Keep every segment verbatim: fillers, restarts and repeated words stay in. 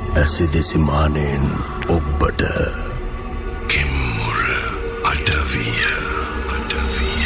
ඇසිදිසි මානෙන් ඔබට කිම්මුර අඩවිය අඩවිය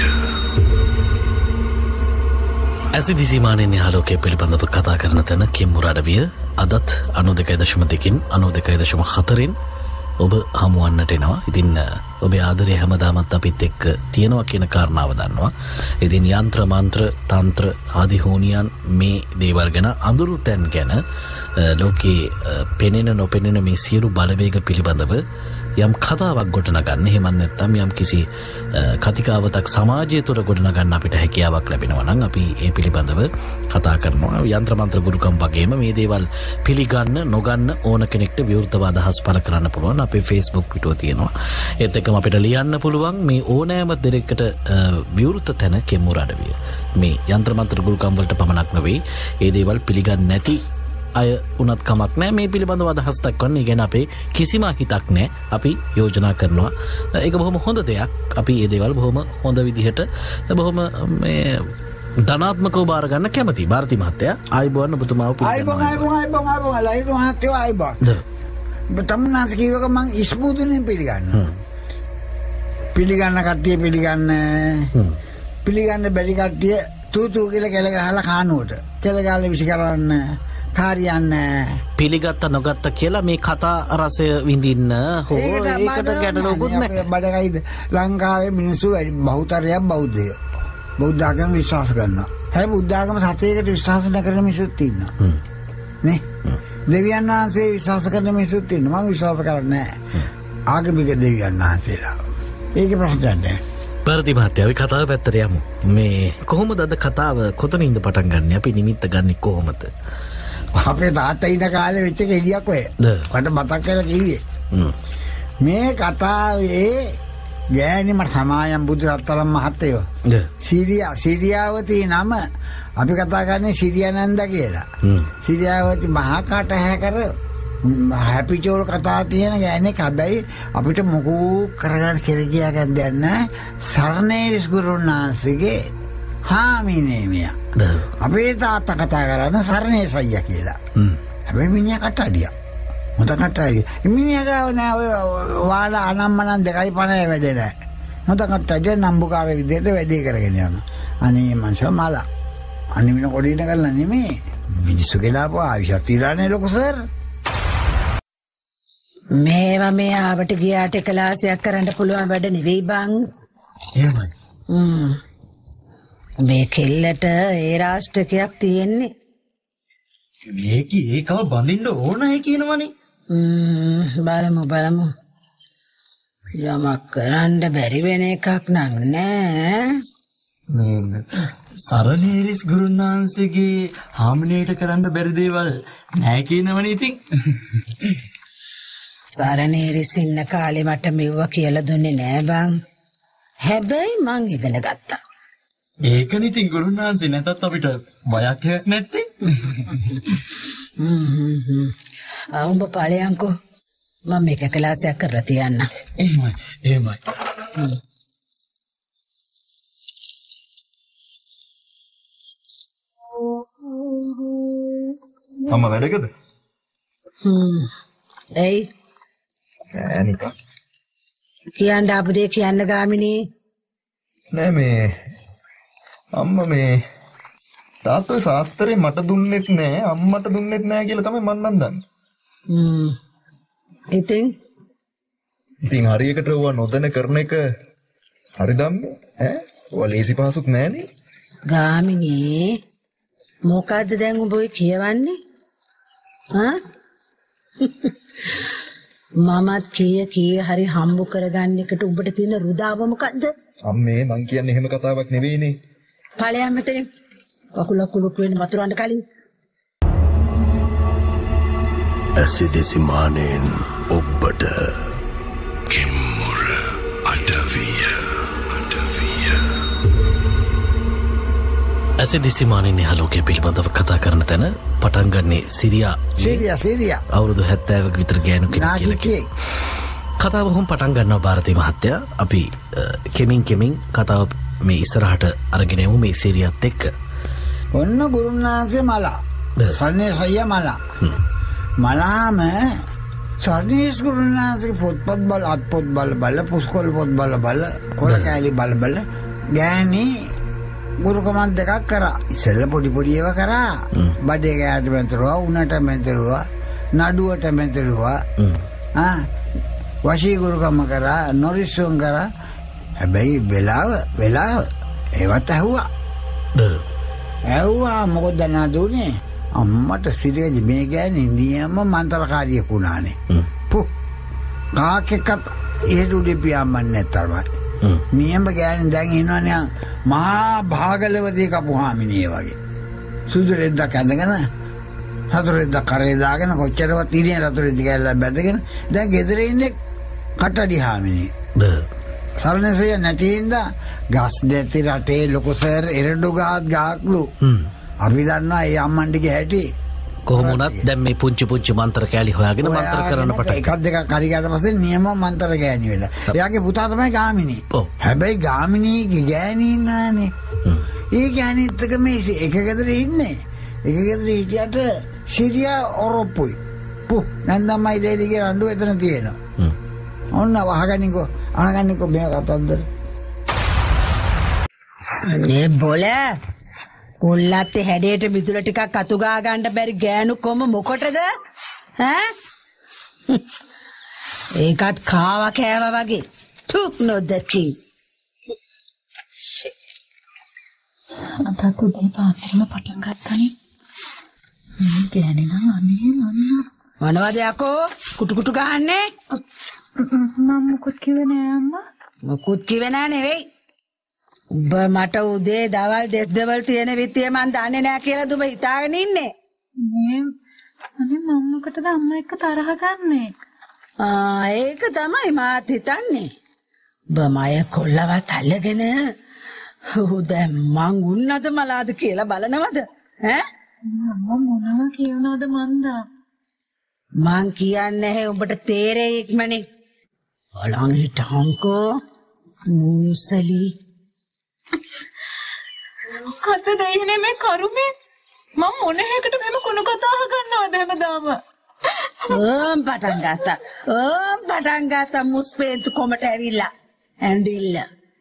ඇසිදිසි මානෙන් ආලෝකයේ පිළිබඳව කතා කරන තැන කිම්මුර අඩවිය අදත් අනූ දෙකයි දශම දෙකකින් අනූ දෙකයි දශම හතරෙන් ඔබ හමුවන්නට එනවා. ඉතින් ඔබේ ආදරය හැමදාමත් අපිත් එක්ක තියෙනවා කියන කාරණාව දන්නවා. ඉතින් යంత్ర මන්ත්‍ර තන්ත්‍ර ආදී හෝනියන් මේ දේවල් ගැන අඳුරු තැන් ගැන ලෝකේ පෙනෙන නොපෙනෙන මේ සියලු බලවේග පිළිබඳව යම් කතාවක් ගොඩනගන්න එහෙම නැත්නම් යම් කිසි කතිකාවතක් සමාජය තුළ ගොඩනගන්න අපිට හැකියාවක් ලැබෙනවා නම් අපි ඒ පිළිබඳව කතා කරනවා. යంత్ర මන්ත්‍ර ගුරුකම් වගේම මේ දේවල් පිළිගන්න නොගන්න ඕන කෙනෙක්ට විවෘතව අදහස් පළ කරන්න පුළුවන්. අපේ Facebook පිටුව තියෙනවා. ඒත් එක්කම අපිට ලියන්න පුළුවන් මේ ඕනෑම දෙයකට විවෘත තැන කිම්මුර අඩවිය. මේ යంత్ర මන්ත්‍ර ගුරුකම් වලට පමණක් නෙවෙයි ඒ දේවල් පිළිගන්නේ නැති අය උනත් කමක් නැහැ. මේ පිළිබඳව අදහස් දක්වන්න. ඒ කියන්නේ අපේ කිසිම හිතක් නැහැ. අපි යෝජනා කරනවා. ඒක බොහොම හොඳ දෙයක්. අපි මේ දේවල් බොහොම හොඳ විදිහට බොහොම මේ ධනාත්මකව බාර ගන්න කැමති. ಭಾರತಿ මහත්තයා ආයිබෝන් ඔබතුමාව පිළිගන්නවා. ආයිබෝන් ආයිබෝන් ආයිබෝන් ලයිව මහත්තයා ආයිබෝන්. බතම්නාස් කියවක මං ඉස්බුදුනේ පිළිගන්නවා. පිළිගන්න කට්ටිය පිළිගන්න. පිළිගන්න බැරි කට්ටිය තූ තූ කියලා කෙල ගහලා කානුවට. කෙල ගහලා විසි කරන්න. කාරියන්නේ පිළිගත්ත නොගත්ත කියලා මේ කතා රසය විඳින්න හෝ ඒකට ගැටලුවකුත් නැහැ. බඩගයිද ලංකාවේ මිනිස්සු වැඩි බහුතරයක් බෞද්ධයෝ. බෞද්ධ ආගම විශ්වාස කරනවා. හැබැයි බුද්ධ ආගම සත්‍යයකට විශ්වාස නොකරන මිනිස්සුත් ඉන්නවා. නේ? දෙවියන් වහන්සේ විශ්වාස කරන මිනිස්සුත් ඉන්නවා. මම විශ්වාස කරන්නේ නැහැ. ආගමික දෙවියන් වහන්සේලා. ඒකේ ප්‍රශ්නයක් නැහැ. ಭಾರತಿ මහත්තයා අපි කතාව පැත්තට යමු. මේ කොහොමද අද කතාව කොතනින්ද පටන් ගන්න? අපි නිමිත්ත ගන්නෙ කොහොමද? අපේ තාත්තා ඉන්න කාලේ වෙච්ච කෙලියක් ඔය. මට මතක් කරලා කිව්වේ. මේ කතාවේ ගෑණි මට සමායම් බුදු රත්තරන් මහත්තයෝ. සිරියා සිරියාවති නම අපි කතා කරන්නේ සිරියානන්ද කියලා. සිරියාවති මහා කටහැකර හැපිචෝල් කතා තියෙන ගෑණෙක්. හැබැයි අපිට මොකෝ කරගන්න කෙරකියා ගන්න දෙයක් නැහැ. සරණේරිස් ගුරුනාන්සේගේ හාමිනේ මියා. අපේ තාත්තා කතා කරන සරණේ සయ్య කියලා. හැබැයි මිනිහා කට්ටඩියක්. හොඳ කට්ටඩිය. මිනිහා ගාව නෑ ඔය වාලා අනම්මනම් දෙකයි පණේ වැඩේ නෑ. හොඳ කට්ටඩිය නම්බුකාර විදිහට වැඩේ කරගෙන යනවා. අනේ මංස මල. අනිමින කොඩින කරලා නෙමෙයි. මිනිස්සු ගෙනාපුව ආවිෂත් තිරානේ ලොකු සර්. මේවා මේ ආවට ගියාට ක්ලාසයක් කරන්න පුළුවන් වැඩ නෙවෙයි බං. එහෙමයි. හ්ම්. මේ කෙල්ලට ඒ රාෂ්ටකයක් තියෙන්නේ. මේක ඒකව බඳින්න ඕනයි කියනවනේ. ම්ම් බලමු බලමු. යමක් කරන්න බැරි වෙන එකක් නං නෑ. මේ සරණේරිස් ගුරුනාන්සේගේ හාමිනේට කරන්න බැරි දේවල් නෑ කියනවනේ ඉතින්. සරණේරිස් ඉන්න කාලේ මට මෙව්වා කියලා දුන්නේ නෑ බං. හැබැයි මං ඉගෙන ගත්තා. ඒකනේ ඉතින් ගුරුනාන්සේ නැතත් අපිට බයක් එකක් නැත්තේ. හ්ම් හ්ම් හ්ම්. ආවුඹ පාලයන්කෝ මම මේක ක්ලාසයක් කරලා තියන්න. එහෙමයි එහෙමයි. අම්මා වැඩකද? හ්ම්. එයි. ඈනිකා. කියන්න අපදේ කියන්න ගාමිනී. නෑ මේ අම්මා මේ තාත්තෝ ශාස්ත්‍රේ මට දුන්නෙත් නෑ අම්මට දුන්නෙත් නෑ කියලා තමයි මන් නම් දන්නේ. හ්ම්. ඉතින් ඉතින් හරියකට ඕවා නොදැන කරන එක හරිද අම්මේ? ඈ? ඔය ලේසි පහසුත් නෑනේ. ගාමිනී මොකද්ද දැන් උඹ ඔය කියවන්නේ? හා? මමත් කීය කීය හරි හම්බ කරගන්න එකට උඹට තියෙන රුදාව මොකද්ද? අම්මේ මං කියන්නේ එහෙම කතාවක් නෙවෙයිනේ. ඵලයන් මෙතන කකුල කුලුක් වෙන වතුරන්න කලින් ඇසිදිසි මානෙන් ඔබට කිම්මුර අඩවිය අඩවිය ඇසිදිසි මානෙන් ආලෝකයේ පිළිබඳව කතා කරන තැන පටන් ගන්නේ සිරියා සිරියා සිරියා අවුරුදු හැත්තෑවක විතර ගෑනු කෙනෙක් කියලා. කතාව හොම් පටන් ගන්නවා ಭಾರತಿ මහත්තයා. අපි කෙමින් කෙමින් කතාව මේ ඉස්සරහට අරගෙන යමු මේ සිරියාත් එක්ක. ඔන්න ගුරුනාන්සේ මල. සන්නේ සయ్య මල. මලාම සර්ණීස් ගුරුනාථගේ පොත්පත් බල අත්පොත් බල බල පුස්කොළ පොත් බල බල කොළ කෑලි බල බල ගෑණි ගුරුකමක් දෙකක් කරා. ඉස්සෙල්ල පොඩි පොඩි ඒවා කරා. බඩේ කෑට මෙතරුවා, උණට මෙතරුවා, නඩුවට මෙතරුවා. ආ වශී ගුරුකම කරා, නොරිස්සුන් කරා. හැබැයි වෙලාව වෙලාව ඒවත් ඇහුවා. ඇහුවා මොකද නාදුනේ? අම්මට සිරියජි මේ ගෑණි නියම මන්තරකාරියෙක් වුණානේ. පුh කාකෙක්වත් එහෙට උඩේ පියාඹන්නේ නැතරමයි. නියම ගෑණි දැන් ඉන්නවනේ මහා භාගලවදී කපුහාමිනිය වගේ. සුදු රෙද්දක් ඇඳගෙන රතු රෙද්දක් කරේ දාගෙන කොච්චරවත් ඉරිය රතු රෙද්ද කැල්ලක් බැඳගෙන දැන් ගෙදර ඉන්නේ කටඩි හාමිනිය. සරණසේ නැති හින්දා ගස් දෙති රටේ ලොකු සර් එරඩු ගහත් ගහක්ලු. අපි දන්නවා ඒ අම්මන්ඩිගේ හැටි. කොහොම වුණත් දැන් මේ පුංචි පුංචි මන්ත්‍ර කෑලි හොයාගෙන මන්ත්‍ර කරන්න පටන් එකක් දෙකක් හරි ගියාට පස්සේ නියම මන්ත්‍ර ගෑණි වෙලා. එයාගේ පුතා තමයි ගාමිණී. හැබැයි ගාමිණීගේ ගෑණි ඉන්නානේ. ඒ ගෑණිත් එක මේ එක ගෙදර ඉන්නේ. එක ගෙදර හිටියට සිරියා ඔරොප්පුයි. පුh නන්දම්මයි දෙලිගේ රණ්ඩු එතන තියෙනවා. ඔන්න වහගනිකෝ අහගනිකෝ මේ කතන්දර. මේ බොල කොල්ලත් හැඩයට මිදුල ටිකක් අතු ගා ගන්න බැරි ගෑනු කොම මොකටද ඈ? ඒකත් කාවා කෑවා වගේ තුක් නොදකි. අතතු දෙ පාතරම පටන් ගත්තනේ. මේ ගෑනේ නම් අනේ මන්න. මොනවද යකෝ කුටු කුටු ගහන්නේ? මම මොකුත් කිව්වේ නෑ අම්මා. මොකුත් කිව්වේ නෑ නෙවෙයි. උඹ මට උදේ දවල් දෙස් දෙවල් තියෙන විත්තිය මන් දන්නේ නෑ කියලා දුඹ හිතාගෙන ඉන්නේ. නේ අනේ මම මොකටද අම්මා එක්ක තරහ ගන්නෙ? ආ ඒක තමයි මාත් හිතන්නේ. උඹ මය කොල්ලවත් අල්ලගෙන උදේ මං උන්නද මලාද කියලා බලනවද ඈ? අම්මා මොනවා කියනවද මන්දා? මං කියන්නේ නැහැ උඹට තේරෙයි ඉක්මනේ. බලන් හිටහන්කෝ මුසලි. කත දෙයිනේ මේ කරුමේ මම මොන හැකට මෙහෙම කුණු කතා අහගන්නවද හැමදාම? ඕම් පටන් ගත්තා. ඕම් පටන් ගත්තා මුස්පේන්තු කොමට ඇවිල්ලා. ඇඬිල්ල.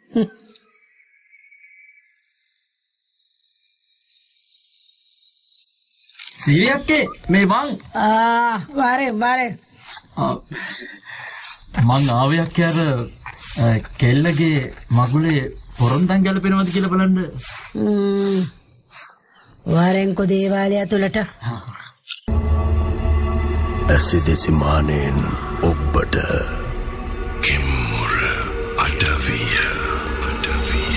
සීරියක්කේ මේ මං ආ වරේ වරේ. මං ආවයක් අර කෙල්ලගේ මගුලේ පොරොන්දන් ගැලපෙනවද කියලා බලන්න. ම්ම් වරෙන්කෝ දේවාලය ඇතුළට. ඇසිදෙසි මානෙන් ඔබට කිම්මුර අඩවිය අඩවිය.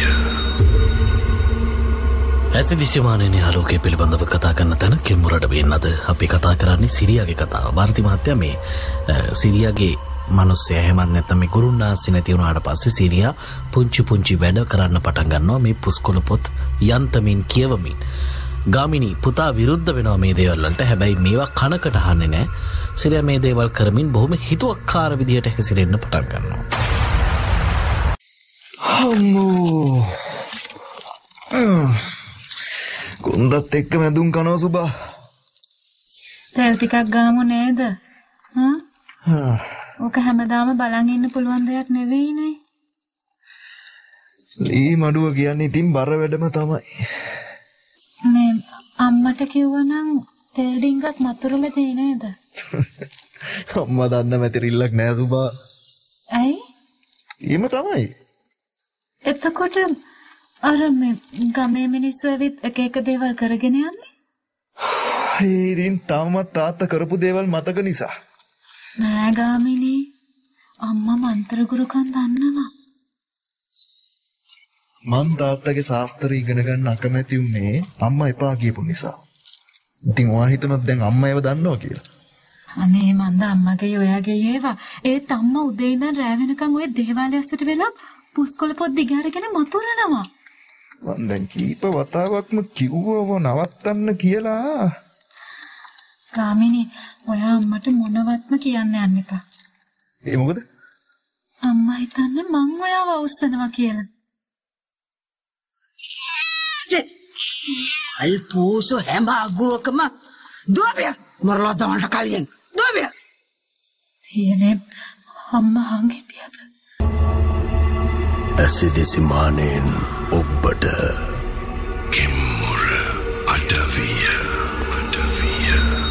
ඇසිදිසි මානෙන් ආලෝකයේ පිළිබඳව කතා කරන තැන කිම්මුර අඩවියෙන් අද අපි කතා කරන්නේ සිරියාගේ කතාව. ಭಾರತಿ මහත්තයා මේ සිරියාගේ මිනිස්සයා එහෙමත් නැත්නම් මේ ගුරුන්නාන්සේ නැති වුණාට පස්සේ සිරියා පුංචි පුංචි වැඩ කරන්න පටන් ගන්නවා මේ පුස්කොළ පොත් යන්තමින් කියවමින්. ගාමිණී පුතා විරුද්ධ වෙනවා මේ දේවල් වලට. හැබැයි මේවා කනකට අහන්නේ නැහැ. සිරියා මේ දේවල් කරමින් බොහොම හිතුවක්කාර විදියට හැසිරෙන්න පටන් ගන්නවා. අම්මෝ කොන්දත් එක්ක මැදුම් කනවා සුබා. තෙල් ටිකක් ගාමු නේද? හා ඕක හැමදාම බලන් ඉන්න පුළුවන් දෙයක් නෙවෙයිනේ. ලී මඩුව කියන්නේ ඉතින් බර වැඩම තමයි. මේ අම්මට කිව්වනම් තෙල් ඩිංගක් මතුරුලේ දෙයි නේද? අම්මා දන්න මැතිරිල්ලක් නෑ සුබා. ඇයි? ඊම තමයි. එතකොට අර මේ ගමේ මිනිස්සු ඇවිත් එක එක දේවල් කරගෙන යන්නේ? ඒ ඉතින් තාමත් තාත්තා කරපු දේවල් මතක නිසා. නෑ ගාමිණී අම්මා මන්ත්‍ර ගුරුකම් දන්නවා. මං තාත්තගේ ශාස්ත්‍රය ඉගෙන ගන්න අකමැති උනේ අම්මා එපා කියපු නිසා. ඉතින් ඔයා හිතනොත් දැන් අම්මා ඒව දන්නවා කියලා. අනේ මන්ද අම්මගේ ඔයාගේ ඒවා ඒත් අම්මා උදේ ඉඳන් රැ වෙනකන් ওই දේවාලය ඇස්සට වෙලා පුස්කොළ පොත් දිගාරගෙන මතුරනවා. මං දැන් කීප වතාවක්ම කිව්වව නවත්තන්න කියලා. ගාමිණී ඔයා අම්මට මොනවත්ම කියන්න යන්න එපා. ඒ මොකද? අම්මා හිතන්නේ මං ඔයාව අවුස්සනවා කියලා. අල්පෝසෝ හැම අගුවකම දුවපිය මොරලා තමන්ට කලියෙන් දුවපිය තියනේ අම්මා හංගේ පියද ඇසිදිසි මානෙන් ඔබට කිම්මුර අඩවිය අඩවිය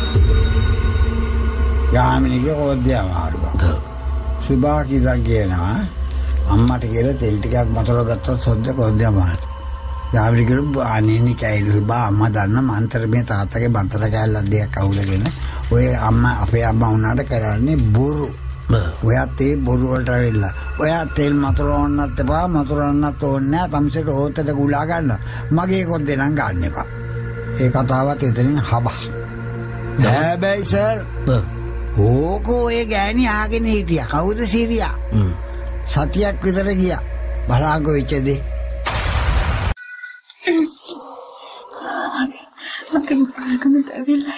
ගාමිණීගේ ඕද්‍ය අමාරුවක් සුභා කිදා කියනවා අම්මට කියලා තෙල් ටිකක් මතර ගත්තොත් සොද්ද කොද්ද අමාරු ගාමිණී කියනවා අනේනි කයිද සුභා අම්මා දන්න මන්තර මේ තාත්තගේ මන්තර කැල්ලක් දෙයක් අහුලගෙන ඔය අම්මා අපේ අම්මා උනාට කරන්නේ බොරු ඔයත් ඒ බොරු වලට ඇවිල්ලා ඔයා තෙල් මතර ඕන්නත් එපා මතර ඕන්නත් ඕනේ නැහැ තමසෙට ඕතට ගුලා ගන්න මගේ කොද්දේ නම් ගන්න එපා ඒ කතාවත් එතනින් හබස් හැබැයි සර් ඕකෝ ඒ ගෑණි ආගෙන හිටියා කවුද සිරියා සතියක් විතර ගියා බලාංගෝ වෙච්ච දේ මගේ පාරකම දැවිලා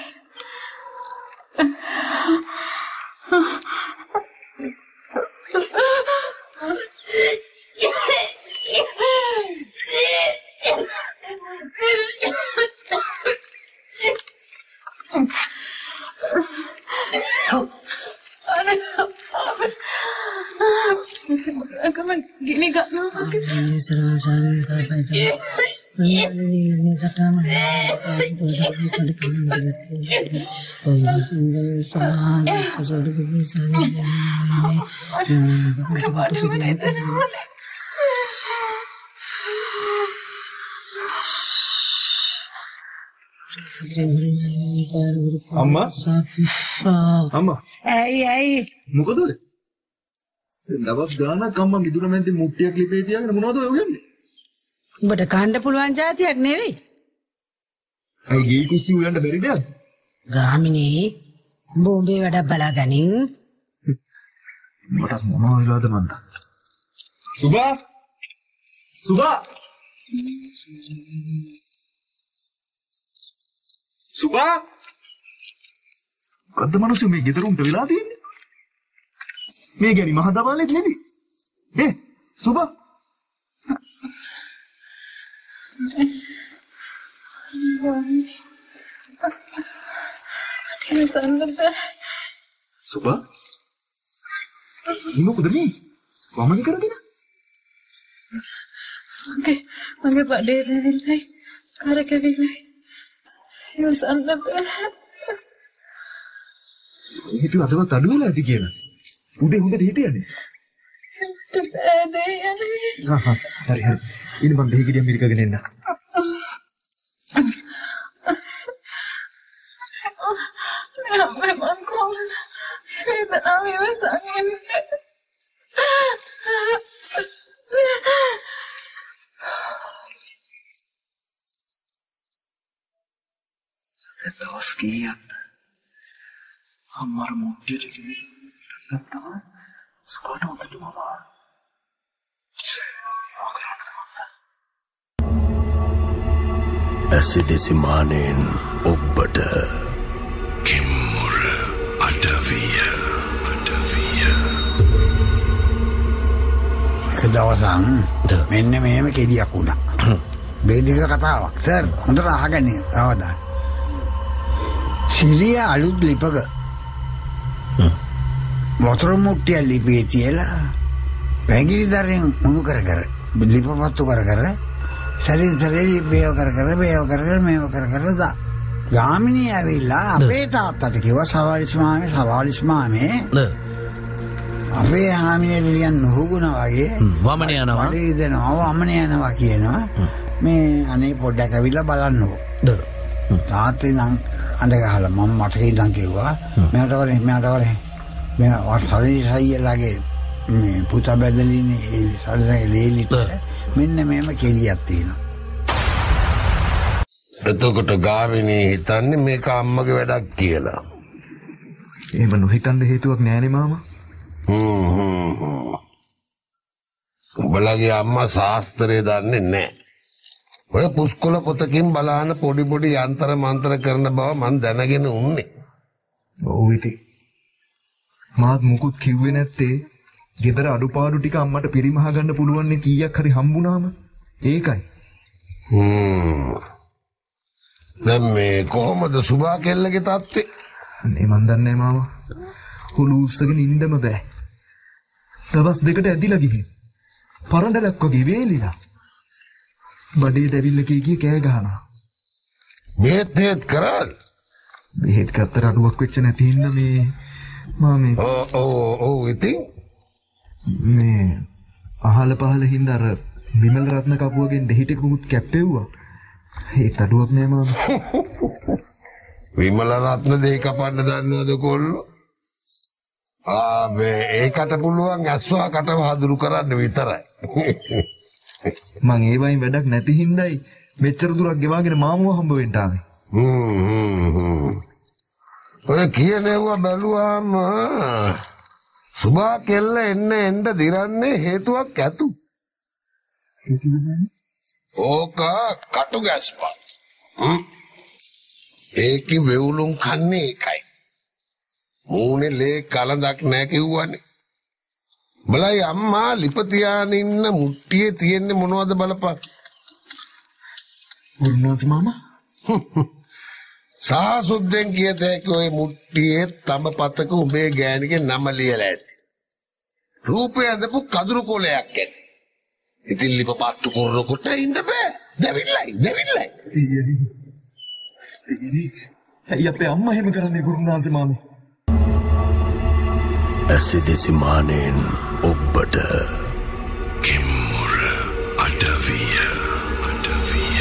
Kamu gini gak mau pakai? Ini selalu saya sampai ini ini kata mana? Amma? Amma? Ay ay. මොකද ඔය? දවස් ගානක් අම්මා මිදුන මැද්දේ මුට්ටියක් ලිපේ තියාගෙන මොනවද ඔය උයන්නේ? උඹට කන්න පුළුවන් જાතියක් නෙවෙයි. අයි ගේ කුස්සි උයන්න බැරි දෙයක්. ගාමිණී බෝම්බේ වැඩ බලාගනින්. මට මොනවා වෙලාද මන්ද? සුභා! සුභා! සුභා! කද්ද මිනිස්සු මේ ගෙදරුන්ට වෙලා තියෙන්නේ? මේ ගැනි මහ දවල්ෙත් නෙවි. ඒ සුභා! සුභා? මොකද මේ? වමන කරගෙන? මගේ මගේ බඩේ දැවිල්ලයි කරකැවිල්ලයි. ඉවසන්න බෑ. හිතුව අදවත් අඩු වෙලා ඇති කියලා. උදේ හොඳට හිටියනේ. මට බෑ දෙය යන්නේ. හා හා හරි හරි. ඉන්න මම දෙහි ගෙඩියක් මිරිකගෙන එන්න. මම මම කොහොමද වේදනාව ඉවසන්නේ? දවස් කීයක් අම්මාර මුට්ටියට ගිහින් ගත්තා සුපාට හොඳට මම ඇසිදිසි මානෙන් ඔබට කිම්මුර අඩවිය අඩවිය එක දවසක් මෙන්න මෙහෙම කෙඩියක් වුණා. බේදික කතාවක් සර් හොඳට අහගන්න අවදාන. සිරියා අලුත් ලිපක වතුර මුට්ටිය ලිපේ තියලා පැංගිරි දරෙන් උණු කර කර ලිපපත්තු කර කර සරින් සරේ බේව කර කර බේව කර කර මේව කර කර දා ගාමිණී ඇවිල්ලා අපේ තාත්තට කිව්වා සවාලිස් මාමේ සවාලිස් මාමේ අපේ හාමිනේලියන් නොහුගුණ වගේ වමන යනවා වඩේ දෙනවා වමන යනවා කියනවා මේ අනේ පොඩ්ඩක් ඇවිල්ලා බලන්නකෝ තාත්තේ නම් අඬ ගහලා මම මට ඉඳන් කිව්වා මෙයාට වරේ මෙයාට වරේ මෙයා වර්තරේ සයියලාගේ මේ පුතා බැදලිනේ ඒ සල්ලගේ ලේලිට මෙන්න මේම කෙලියක් තියෙනවා. එතකොට ගාමිණී හිතන්නේ මේක අම්මගේ වැඩක් කියලා. එහෙම නොහිතන්න හේතුවක් නෑනේ මාමා. හ්ම් හ්ම්. උඹලගේ අම්මා ශාස්ත්‍රය දන්නේ නැහැ. ඔය පුස්කොළ පොතකින් බලන පොඩි පොඩි යන්ත්‍ර මන්ත්‍ර කරන බව මන් දැනගෙන උන්නේ. ඔව් ඉතින්. මාත් මුකුත් කිව්වේ නැත්තේ ගෙදර අඩුපාඩු ටික අම්මට පිරිමහ ගන්න පුළුවන් නේ කීයක් හරි හම්බුනාම. ඒකයි. හ්ම්. දැන් මේ කොහොමද සුභා කෙල්ලගේ තාත්තේ? අනේ මන් දන්නේ මාමා. හුළු උස්සගෙන ඉන්නම බෑ. දවස් දෙකට ඇදිලා ගිහින්. පරඬලක් වගේ වේලිලා. බඩේ දැවිල්ල කී කී කෑ ගහනවා. බෙහෙත් හේත් කරාද? බෙහෙත් ගත්තට අඩුවක් වෙච්ච නැති හින්දා මේ මම මේ ඔව් ඔව් ඔව් ඉතින් මේ අහල පහල හින්දා අර විමල රත්න කපුවගෙන් දෙහිටකුත් කැප්පෙව්වා. ඒත් අඩුවක් නෑ මම. විමල රත්න දෙහි කපන්න දන්නවද කොල්ලෝ? ආ මේ ඒකට පුළුවන් ඇස්වා කටව හදුරු කරන්න විතරයි. මං ඒ වයින් වැඩක් නැති හින්දායි මෙච්චර දුරක් ගෙවාගෙන මාමුව හම්බ වෙන්න ආවේ. හ්ම් හ්ම් හ්ම්. ඔය කියනවා බැලුවාම සුභා කෙල්ල එන්න එන්න දිරන්නේ හේතුවක් ඇතු. ඕක කටු ගැස්පා. හ්ම්. ඒකි වෙවුලුම් කන්නේ ඒකයි. මූණේ ලේ කලඳක් නැහැ කිව්වනේ. බලයි අම්මා ලිපතියාන ඉන්න මුට්ටියේ තියෙන්නේ මොනවද බලපන්. උරුණාස මාමා. සාසුද්දෙන් කියත හැකි ඔය මුට්ටියේ තම පතක උඹේ ගෑණිගේ නම ලියලා ඇති. රූපය ඇඳපු කදුරු කොලයක් ඇති. ඉතින් ලිප පත්තු කරනකොට ඉන්න බෑ. දෙවිල්ලයි දෙවිල්ලයි. ඊයනි. ඊයනි. ඇයි අපේ අම්මා එහෙම කරන්නේ ගුරුනාන්සේ මාමේ? ඇසිදිසි මානෙන් ඔබට කෙම්මුර අඩවිය අඩවිය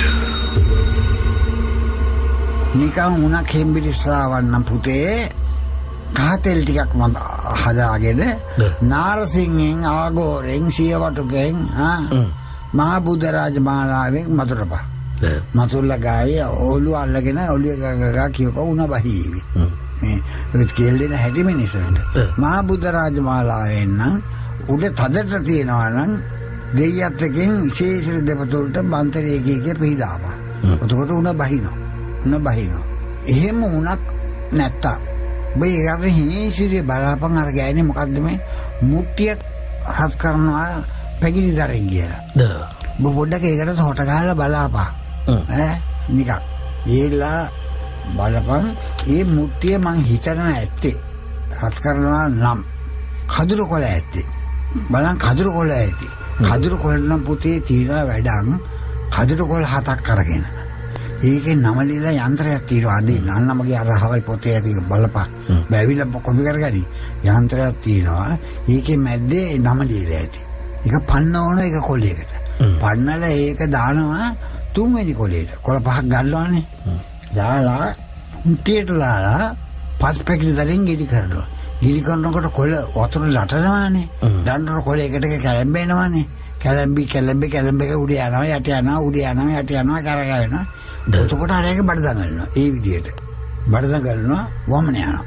නිකන් උණක් හෙම්බිරිස්සාවන්නම් පුතේ කහතෙල් ටිකක් මම හදාගෙන නාරසිංහෙන් ආගෝරෙන් සියවටුකෙන් ආ මහ බුදරාජ මාලාවෙන් මතුරපා මතුල්ලා ගාවේ ඔළුව අල්ලගෙන ඔළුව ගගා කියප උණ බහීවි මේ ඔය කෙල්ලෙන හැටි මිනිස්සුන්ට මහ බුදරාජ මාලාවෙන් නම් උඩ තදට තියනවා නම් දෙයියත් එකෙන් විශේෂ දෙපතුලට බන්තරේ කීකේ පිහදාපා. එතකොට උණ බහිනවා. උණ බහිනවා. එහෙම උණක් නැත්තා. බයි යාගේ හිසිරේ බලාපන් අර ගෑනේ මොකද්ද මේ මුට්ටිය හත් කරනවා පැගිලි දරින් කියලා. ද බොඩක ඒකට හොට ගහලා බලාපන්. ඈ නිකන්. ඒලා බලපන් මේ මුට්ටිය මං හිතන ඇත්තේ හත් කරනවා නම් කදුරු කොළ ඇත්තේ. බලන් කදුරු කොළ ඇති. කදුරු කොළ නම් පුතේ තියනවා වැඩක් කදුරු කොළ හතක් කරගෙන. ඒකේ නම ලියලා යන්ත්‍රයක් තියෙනවා. අද නන්නමගේ අරහවල් පොතේ ඇති බලපන්. බැවිලා කොපි කරගනි. යන්ත්‍රයක් තියෙනවා. ඒකේ මැද්දේ නම ලියලා ඇති. ඒක පන්න ඕන එක කොළයකට. පන්නලා ඒක දානවා තුන්වෙනි කොළේට. කොළ පහක් ගන්නවානේ. දාලා උන්ටියට දාලා පස් පැකිලි දරින් ගෙඩි කරනවා. ගිලි කරනකොට කොළ වතුර ලටනවානේ. දඬර කොළ එකට එක කැළඹෙනවානේ. කැළඹි කැළඹි කැළඹි උඩ යනවා යට යනවා උඩ යනවා යට යනවා කරගයනවා. එතකොට අර එක බඩ දඟලනවා. ඒ විදිහට. බඩ දඟලනවා වමන යනවා.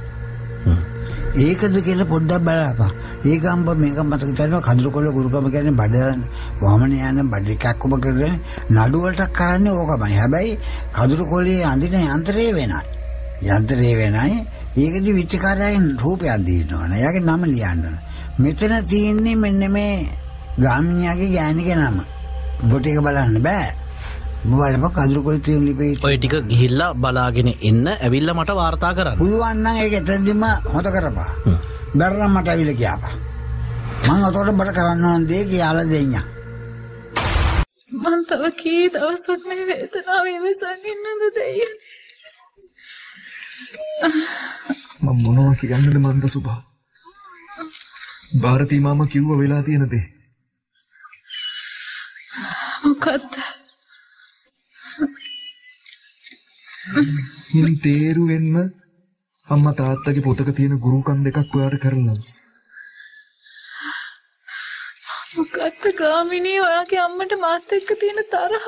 ඒකද කියලා පොඩ්ඩක් බලපන්. ඒක අම්බ මේක මතක තියාගන්න කඳුරු කොළ ගුරුකම කියන්නේ බඩ වමන යන බඩ එකක් ඔබ කරන්නේ නඩු වලට කරන්නේ ඕකමයි. හැබැයි කඳුරු කොළේ අඳින යන්ත්‍රය වෙනයි. යන්ත්‍රය වෙනයි. ඒකදි විචකාරයෙන් රූපයක් දිනනවා. එයාගේ නම ලියන්න. මෙතන තියෙන්නේ මෙන්න මේ ගාමිණියාගේ ගෑණිගේ නම. ඔබට ඒක බලන්න බෑ. බලපන් කඳුරු කොළ තියෙන ලිපේ. ඔය ටික ගිහිල්ලා බලාගෙන එන්න ඇවිල්ලා මට වාර්තා කරන්න. පුළුවන් නම් ඒක එතනදිම හොත කරපන්. බැරනම් මට ඇවිල්ලා කියපන්. මං අතෝට බඩ කරන්න ඕන දේ කියලා දෙන්න. මං තව කී දවසක් මේ වේදනාව ඉවසන් ඉන්නද දෙයියනේ. මම මොනවා කියන්නද මන්ද සුභා. ಭಾರತಿ මාමා කිව්ව වෙලා තියෙන දේ. මොකද්ද? හින් තේරුවෙන්න අම්මා තාත්තගේ පොතක තියෙන ගුරුකම් දෙකක් ඔයාට කරලා. මොකද්ද ගාමිණී ඔයාගේ අම්මට මාත් එක්ක තියෙන තරහ?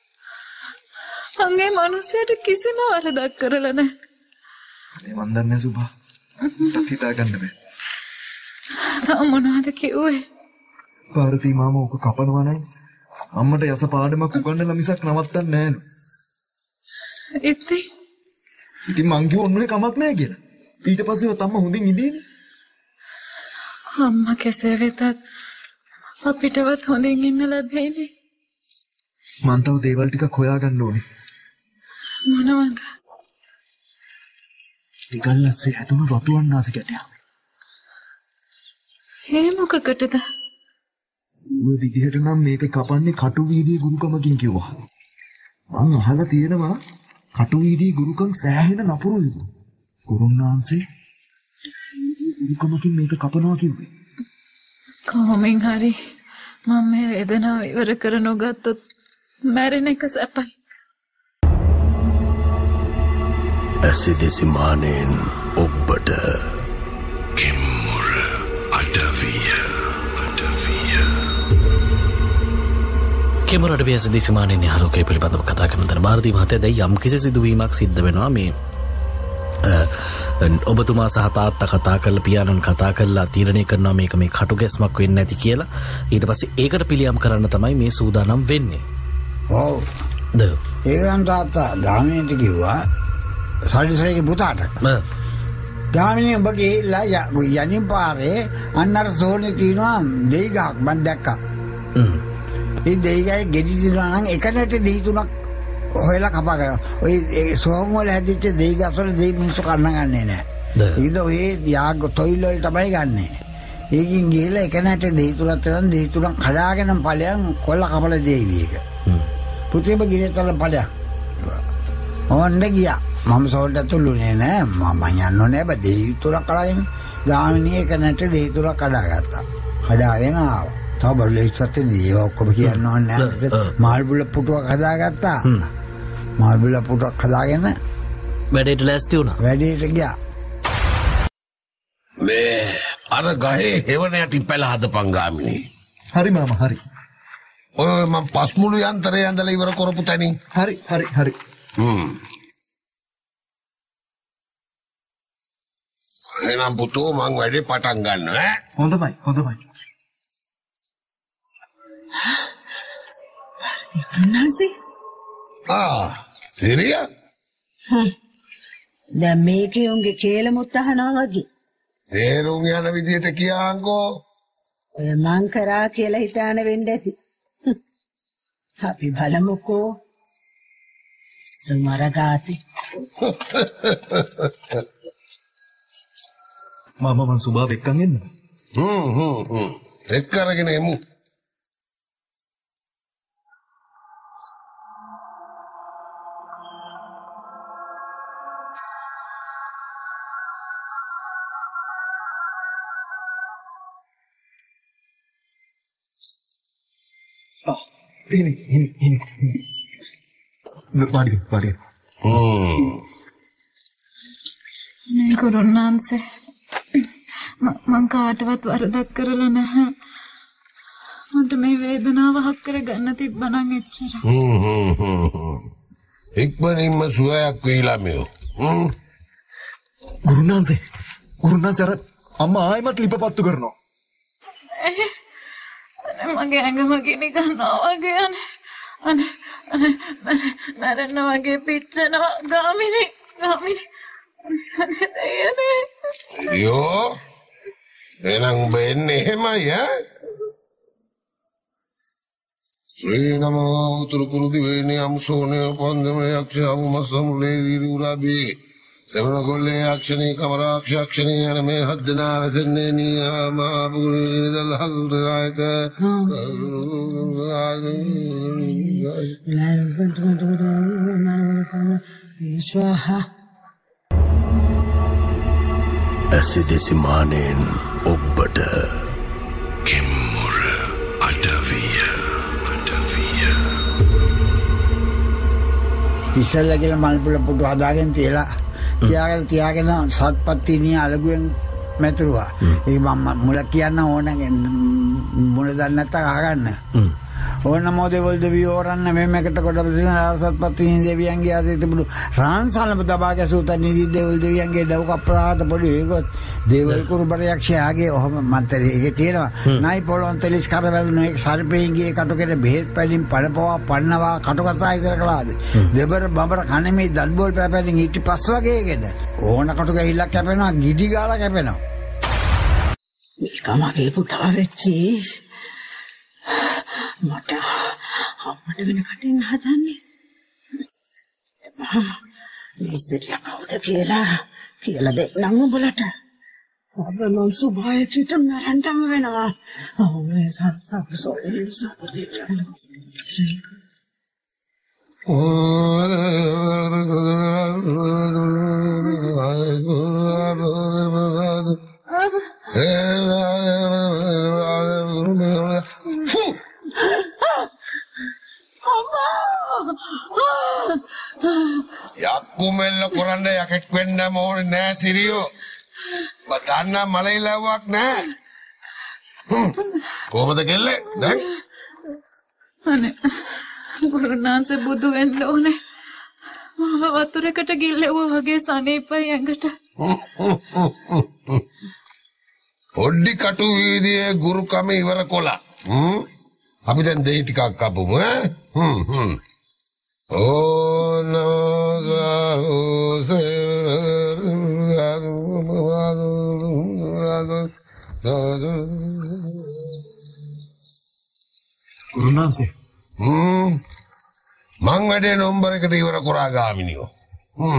අංගේ මිනිස්සුන්ට කිසිම වරදක් කරලා නැහැ. අනේ මන් දන්නේ සුභා. මට හිතා ගන්න බෑ. තාම මොනවද කිව්වේ? ಭಾರತಿ මාමා ඔක කපනවා නයි. අම්මට යස පාඩමක් උගන්වලා මිසක් නවත්තන්නේ නෑලු. ඉතින් ඉතින් මං කිව්ව ඔන්න ඔය කමක් නෑ කියලා. ඊට පස්සේ තම්ම හොඳින් ඉඳීනේ. අම්මා කෙසේ වෙතත් අපිටවත් හොඳින් ඉන්න ලැබෙන්නේ. මං තව දේවල් ටිකක් හොයාගන්න ඕනේ. මොනවද? ටිකල්ලස්සේ හැදුණු රතුවන්නාසි කැටයක්. ඒ මොකකටද? ඔය විදිහට නම් මේක කපන්නේ කටු වීදියේ ගුරුකමකින් කිව්වා. මං අහලා තියෙනවා කටු වීදියේ ගුරුකම් සෑහෙන නපුරුයි. ගුරුන්නාන්සේ ගුරුකමකින් මේක කපනවා කිව්වේ. කොහොමින් හරි මම මේ වේදනාව ඉවර කර නොගත්තොත් මැරෙන එක සැපයි. ඇසිදිසි මානෙන් ඔබට කිම්මුර අඩවිය අඩවිය කිම්මුර අඩවිය ඇසිදිසි මානෙන් ආලෝකය පිළිබඳව කතා කරන තැන ಭಾರತೀಯ මහත්තයා දැන් යම් කිසි සිදුවීමක් සිද්ධ වෙනවා මේ ඔබතුමා සහ තාත්තා කතා කරලා පියාණන් කතා කරලා තීරණය කරනවා මේක මේ කටු ගැස්මක් වෙන්නේ නැති කියලා. ඊට පස්සේ ඒකට පිළියම් කරන්න තමයි මේ සූදානම් වෙන්නේ. ඔව්. ද ඒකන් තාත්තා ගාමිණීට කිව්වා සල්ලිසේගේ පුතාට. ගාමිණී ඔබ ගිහිල්ලා යනින් පාරේ අන්නර සෝනේ තියනවා දෙයි ගහක් මම දැක්කා. හ්ම්. ඒ දෙයි ගහේ ගෙඩි දිනවා නම් එකනට දෙයි තුනක් හොයලා කපා ගන්න. ඔය සෝම් වල හැදිච්ච දෙයි ගස්වල දෙයි මිනිස්සු කන්න ගන්නේ නැහැ. ඒක ඔය යාග තොইল වල තමයි ගන්නෙ. ඒකින් ගිහලා එකනට දෙයි තුනක් තරම් දෙයි තුනක් හදාගෙන ඵලයන් කොල්ල කපලා දෙවි එක. හ්ම්. පුතේම ගිනේතල ඵලයන්. ඕන්න ගියා. මම සෝල්ට තුළුනේ නෑ මම යන්න ඕනේ බෑ දෙයි තුනක් කඩාගෙන ගාමිණී එකනට දෙයි තුනක් කඩාගත්තා. හදාගෙන ආවා. තව බල්ලෙක්වත් දී ඔක්කොම කියන්න ඕනේ නෑ. මාල් බුල පුටුවක් හදාගත්තා. මාල් බුල පුටුවක් හදාගෙන වැඩේට ලෑස්ති වුණා. වැඩේට ගියා. මේ අර ගහේ හෙවණ යටි පැල හදපන් ගාමිණී. හරි මාමා හරි. ඔය මම පස්මුළු යන්ත්‍රය ඇඳලා ඉවර කරපු තැනින්. හරි හරි හරි. හ්ම්. එහෙනම් පුතෝ මං වැඩේ පටන් ගන්නවා ඈ. හොඳයි හොඳයි. නන්සි ආ සිරියා දැන් මේකේ උන්ගේ කේලමුත් අහනවා වගේ. තේරුම් යන විදියට කියාංකෝ. ඔය මං කරා කියලා හිතාන වෙන්න ඇති. අපි බලමුකෝ. සුමරගාති. මාමා මං සුභා එක්කන් එන්නද? හ්ම් හ්ම් හ්ම් එක්ක අරගෙන එමු. ini ini ini Padi, padi. Hmm. නේ කරුණාන්සේ මං කාටවත් වරදක් කරලා නැහැ. මට මේ වේදනාව හක් කරගන්න තිබ්බනම් එච්චර. හ්ම් හ්ම් හ්ම්. ඉක්මනින්ම සුවයක් වෙයිලා මෙයෝ. හ්ම්. ගුරුනාන්සේ ගුරුනාන්සේ අර අම්මා ආයෙමත් ලිපපත්තු කරනවා. මගේ ඇඟම ගිනි ගන්නවා වගේ අනේ අනේ අනේ මරන්න වගේ පිච්චෙනවා ගාමිණී ගාමිණී අනේ යෝ එහෙනම් ඔබ එන්නේ එහෙමයි ඈ ශ්‍රී නමෝ උතුරු කුරු දිවයිනේ අමුසෝනේ පන්දමේ යක්ෂයාමු මස්සමුලේ විරුරාබී සවන ගොල්ලේ අක්ෂණී කමරාක්ෂණී යන මේ හද්දනා වැසෙන්නේ නියාමා පුරේ දල්හල් රායක විශ්වාහ ඇසිදිසි මානෙන් ඔබට කිම්මුර අඩවිය අඩවිය ඉස්සල්ලා කියලා මල් පුල පුටු හදාගෙන තියලා තියාගෙන තියාගෙන සත්පත්තිනිය අලගුවෙන් මැතුරුවා. ඒ මම මුල කියන්න ඕන මුල දන්නේ නැත්නම් අහගන්න. ඕන මොදේවල් දෙවියෝ රන්න මෙමෙකට කොට බදින සත්පත්තිනිය දෙවියන්ගේ ආදී තිබුණු රාන්සලම දබා ගැසූත නිදි දෙවියන් දෙවියන්ගේ දවක අපරාධ පොඩි ඒකත් දේවල් කුරුබරයක්ෂයාගේ ඔහම මන්තරේ ඒකේ තියෙනවා. නයි පොළොන් තෙලිස් කරවල නේ සර්පේන්ගේ කටුකෙට බෙහෙත් පැලින් පඩපවා පන්නවා කටුකතා ඉතර කළාද. දෙබර බඹර කන්නේ මේ දඩබෝල් පැපැලින් ඊට පස් වගේකද. ඕන කටුක හිල්ලක් කැපෙනවා ගිඩි ගාලා කැපෙනවා. කමගේ පුතා වෙච්චි මට අම්මට වෙන කටින් හදන්නේ මේ සිරියා කවුද කියලා කියලා දෙන්නම් උඹලට. අද මං සුභායකට මරන්නම වෙනවා. ඔව් මේ සත්සප් සෝලි සත්‍තිය. යක්කුමෙල්ල කරන්න යකෙක් වෙන්න ඕනේ නෑ සිරියෝ. බතන්න මලයිලව්වක් නෑ. කොහොමද කෙල්ලේ? දැන් අනේ ගුරුනාන්සේ බුදු වෙන්න ඕනේ. මම වතුරකට ගිල්ලෙව්වා වගේ සනීපයි ඇඟට. ඔඩ්ඩි කටු වීදියේ ගුරුකම ඉවර කොලා. හ්ම්. අපි දැන් දෙයි ටිකක් කපමු ඈ. හ්ම් හ්ම්. ඕ නෝසාරෝසේ ගුරුනාන්සේ හ්ම් මං වැඩේ නම්බර එකට ඉවර කරා ගාමිනියෝ. හ්ම්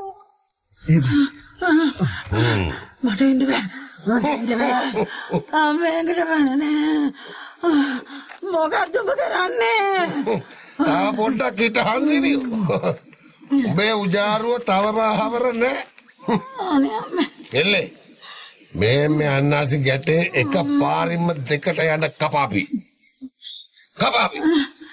හ්ම් මට ඉන්න බෑ. මට ඉන්න බෑ. අම්මේකට බෑ. මොකක්ද ඔබ කරන්නේ? තා පොඩ්ඩක් හිටහන් සිරියෝ. උඹේ උජාරුව තවම හවර නෑ. අනේ අම්මේ. එල්ලේ මේ මේ අන්නාසි ගැටේ එක පාරින්ම දෙකට යන කපාපි. කපාපි.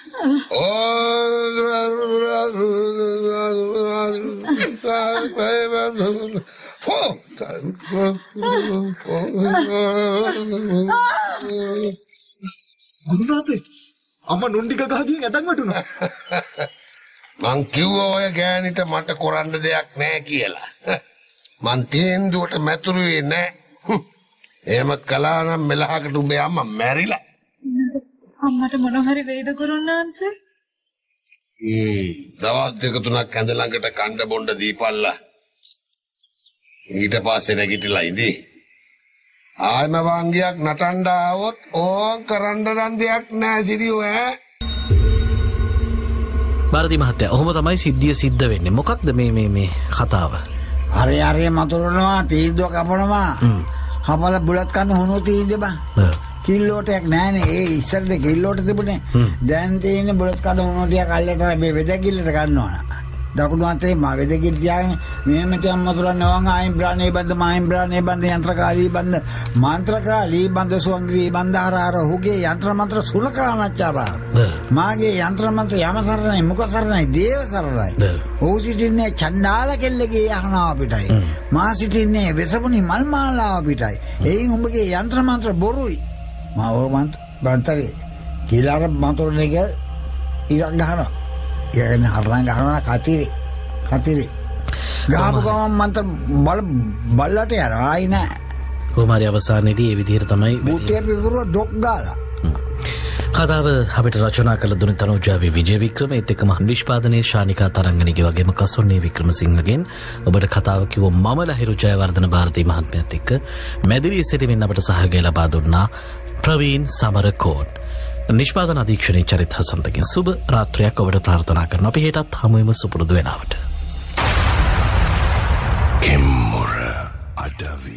ගුරුනාන්සේ අම්මා නොන්ඩික ගහගින් ඇදන් වටුණා. මං කිව්වා ඔය ගෑනිට මට කරන්න දෙයක් නෑ කියලා. මං තීන්දුවට මැතුරුවේ නෑ. එහෙම කළා නම් මෙලහකට උඹේ අම්මා මැරිලා. අම්මට මොන හරි වේද ගුරුනාන්සේ? ඊ දවස් දෙක තුනක් ඇඳ ළඟට කණ්ඩ බොණ්ඩ දීපල්ලා. ඊට පස්සේ නැගිටලා ඉඳී. ආයම වංගියක් නටන්න ආවොත් ඕන් කරන්න නම් දෙයක් නෑ සිරියෝ ඈ. බාරදී මහත්තයා ඔහොම තමයි සිද්ධිය සිද්ධ වෙන්නේ. මොකක්ද මේ මේ මේ කතාව? අරේ අරේ මතුරනවා තීන්දුව කපනවා. හපල බුලත් කන්න හුණු තීන්දුව බං. කිල්ලෝටයක් නෑනේ. ඒ ඉස්සරට කිල්ලෝට තිබුණේ. දැන් තියෙන්නේ බුලත් කන්න හුණු ටික අල්ලට මේ වෙදකිල්ලට ගන්නවා. දකුණු අතේ මා වෙදකිල් තියාගෙන මෙහෙම තියන් මතුරන්න ඕන් ආයින් බ්‍රානේ බන්ද මායින් බ්‍රානේ බන්ද යන්ත්‍රකාලී බන්ද මන්ත්‍රකාලී බන්ද සුවංගී බන්ද ආර හුගේ යන්ත්‍ර මන්ත්‍ර සුලකරණච්චා බා. මාගේ යන්ත්‍ර මන්ත්‍ර යම සරණයි මුඛ සරණයි දේව සරණයි. ඔහු සිටින්නේ චණ්ඩාල කෙල්ලගේ යහනාව පිටයි. මා සිටින්නේ වෙසමුණි මල් මාලාව පිටයි. එයින් උඹගේ යන්ත්‍ර මන්ත්‍ර බොරුයි. මා ඕ මන්ත්‍ර බන්තරේ කිලාර මන්ත්‍රනේ ඉරක් ගහනවා. යගෙන හරණ ගහනවා කතිරේ කතිරේ ගාපු ගමන් මන්ත බල බල්ලට යනවා ආයි නෑ. කොහොමරි අවසානයේදී ඒ විදිහට තමයි බුටේ පිපුරුව ඩොක් ගාලා. කතාව අපිට රචනා කළ දුනි තනුජාවේ විජය වික්‍රම ඒත් එක්කම නිෂ්පාදනයේ ශානිකා තරංගණිගේ වගේම කසොන්නේ වික්‍රමසිංහගෙන් ඔබට කතාව කිව්ව මම ලහිරු ජයවර්ධන ಭಾರತಿ මහත්මයාත් එක්ක මැදිවී සිටමින් අපට සහාය ලබා දුන්නා ප්‍රවීන් සමරකෝන්. නිෂ්පාදන අධීක්ෂණයේ චරිත හසන්තකින් සුබ රාත්‍රියක් ඔබට ප්‍රාර්ථනා කරනවා. අපි හෙටත් හමුවෙමු සුපුරුදු වෙලාවට. කෙම්මුර අඩවි